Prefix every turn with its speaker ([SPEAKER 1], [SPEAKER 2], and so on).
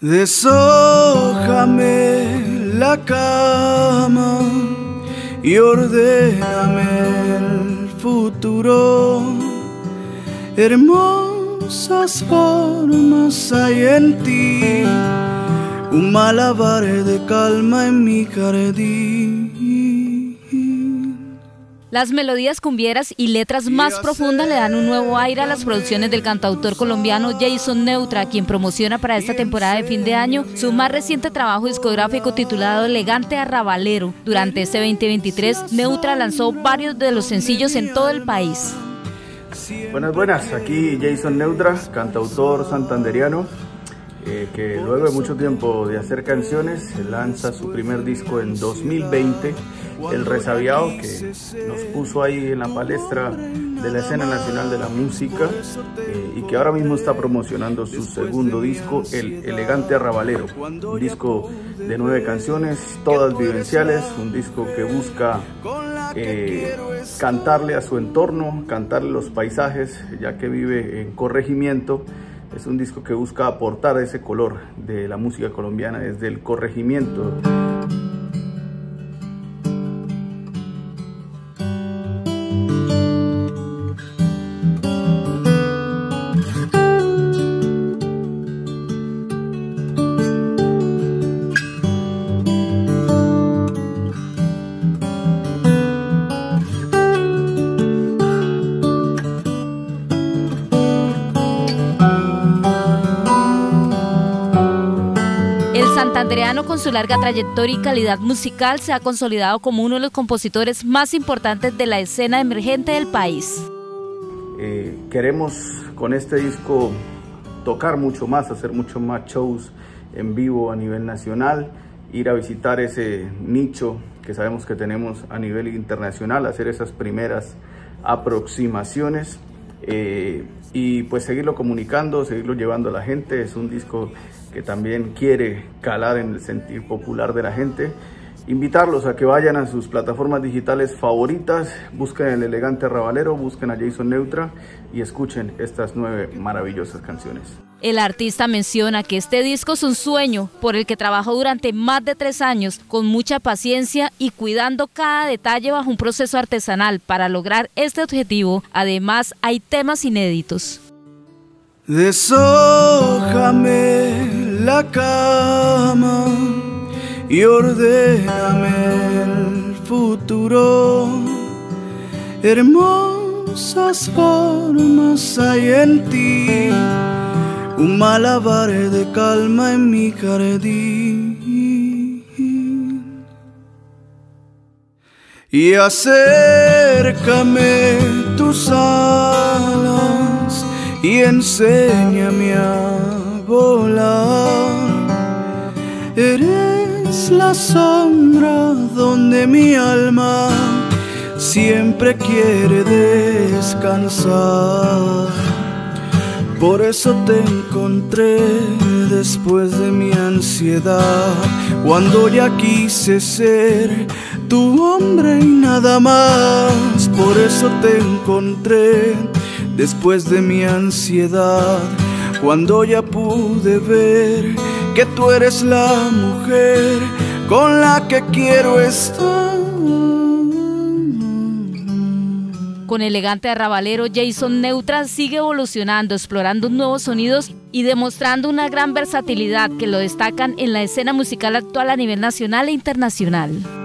[SPEAKER 1] Deshójame la cama y ordéname el futuro. Hermosas formas hay en ti, un malabar de calma en mi jardín.
[SPEAKER 2] Las melodías cumbieras y letras más profundas le dan un nuevo aire a las producciones del cantautor colombiano Jason Neutra, quien promociona para esta temporada de fin de año su más reciente trabajo discográfico titulado Elegante Arrabalero. Durante este 2023, Neutra lanzó varios de los sencillos en todo el país.
[SPEAKER 3] Buenas, aquí Jason Neutra, cantautor santanderiano, que luego de mucho tiempo de hacer canciones lanza su primer disco en 2020, El Resabiado, que nos puso ahí en la palestra de la escena nacional de la música, y que ahora mismo está promocionando su segundo disco, El Elegante Arrabalero, un disco de 9 canciones, todas vivenciales, un disco que busca cantarle a su entorno, cantarle los paisajes, ya que vive en corregimiento. Es un disco que busca aportar ese color de la música colombiana desde el corregimiento.
[SPEAKER 2] El santanderiano, con su larga trayectoria y calidad musical, se ha consolidado como uno de los compositores más importantes de la escena emergente del país.
[SPEAKER 3] Queremos con este disco tocar mucho más, hacer mucho más shows en vivo a nivel nacional, ir a visitar ese nicho que sabemos que tenemos a nivel internacional, hacer esas primeras aproximaciones y pues seguirlo comunicando, seguirlo llevando a la gente. Es un disco que también quiere calar en el sentir popular de la gente. Invitarlos a que vayan a sus plataformas digitales favoritas, busquen El Elegante Arrabalero, busquen a Jason Neutra y escuchen estas 9 maravillosas canciones.
[SPEAKER 2] El artista menciona que este disco es un sueño por el que trabajó durante más de 3 años, con mucha paciencia y cuidando cada detalle bajo un proceso artesanal para lograr este objetivo. Además, hay temas inéditos.
[SPEAKER 1] Deshójame la cama y ordéname el futuro. Hermosas formas hay en ti, un malabar de calma en mi jardín. Y acércame tus alas y enséñame a volar. Eres la sombra donde mi alma siempre quiere descansar. Por eso te encontré después de mi ansiedad, cuando ya quise ser tu hombre y nada más. Por eso te encontré después de mi ansiedad, cuando ya pude ver que tú eres la mujer con la que quiero estar.
[SPEAKER 2] Con Elegante Arrabalero, Jason Neutra sigue evolucionando, explorando nuevos sonidos y demostrando una gran versatilidad que lo destacan en la escena musical actual a nivel nacional e internacional.